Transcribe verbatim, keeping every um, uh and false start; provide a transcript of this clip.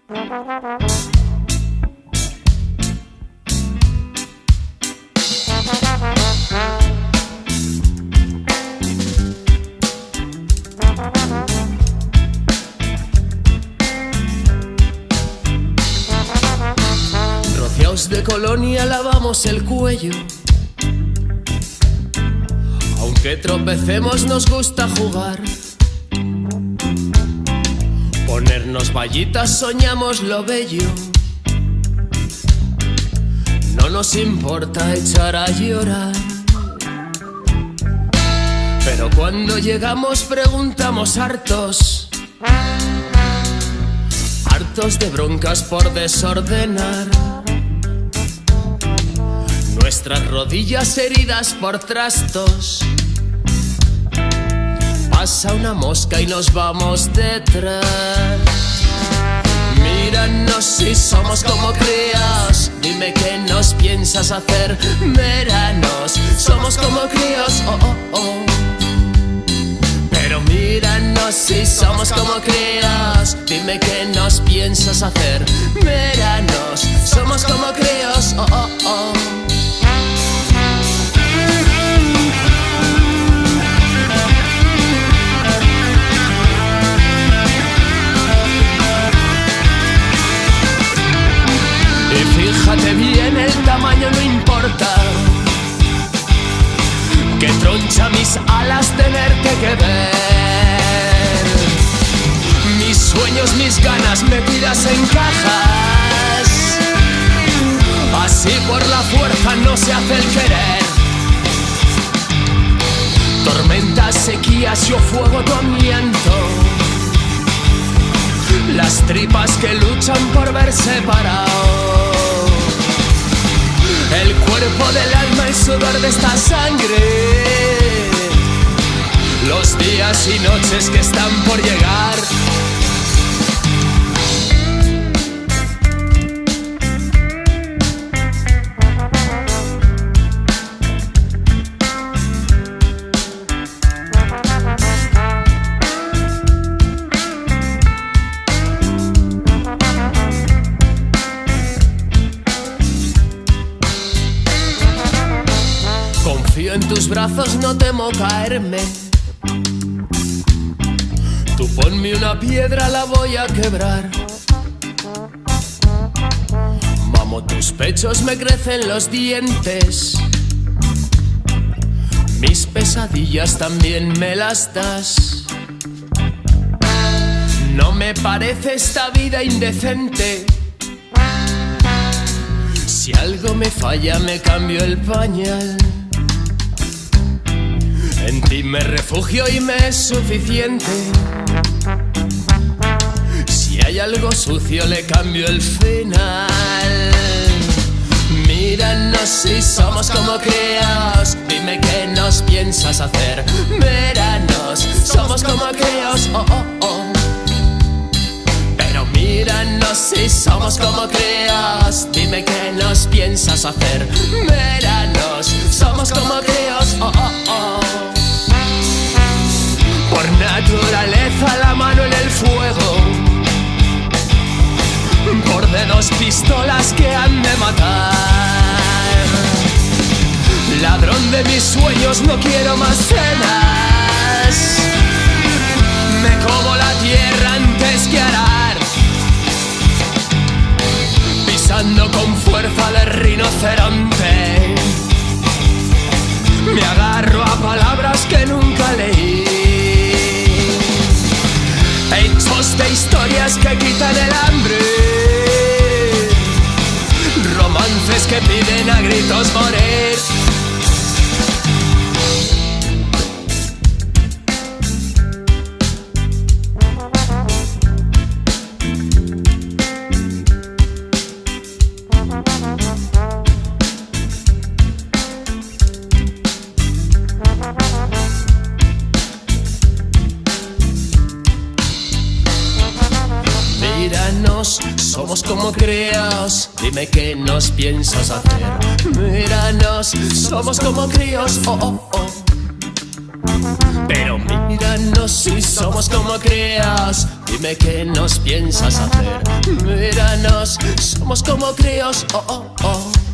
Rociaos de colonia lavamos el cuello. Aunque tropecemos nos gusta jugar. Ponernos vallitas soñamos lo bello. No nos importa echar a llorar. Pero cuando llegamos preguntamos hartos, hartos de broncas por desordenar. Nuestras rodillas heridas por trastos. Pasa una mosca y nos vamos detrás. Míranos si somos como críos. Dime qué nos piensas hacer. Míranos, somos como críos. Oh, oh, oh. Pero míranos si somos como críos. Dime qué nos piensas hacer. Míranos, somos como críos. Oh, oh, oh. Fíjate bien, el tamaño no importa. Que troncha mis alas tenerte que ver. Mis sueños, mis ganas metidas en cajas. Así por la fuerza no se hace el querer. Tormentas, sequías, yo fuego, tu amianto. Las tripas que luchan por ver separado. El cuerpo del alma, el sudor de esta sangre. Los días y noches que están por llegar. Confío en tus brazos, no temo caerme. Tú ponme una piedra, la voy a quebrar. Mamo tus pechos, me crecen los dientes. Mis pesadillas también me las das. No me parece esta vida indecente. Si algo me falla, me cambio el pañal. En ti me refugio y me es suficiente. Si hay algo sucio le cambio el final. Míranos si somos como críos. Dime qué nos piensas hacer. Míranos, somos como críos. Oh, oh, oh. Pero míranos si somos como críos. Dime qué nos piensas hacer. Míranos, somos como críos. Oh, oh, oh. Por naturaleza la mano en el fuego. Por dedos pistolas que han de matar. Ladrón de mis sueños, no quiero más cenas. Me como la tierra antes que arar. Pisando con fuerza de rinoceronte. Me agarro a palabras que nunca leí. Hechos de historias que quitan el hambre. Romances que piden a gritos morir. Míranos, somos como críos. Dime qué nos piensas hacer. Míranos, somos como críos. Oh, oh, oh. Pero Pero míranos si somos como críos. Dime qué nos piensas hacer. Míranos, somos como críos. Oh, oh, oh.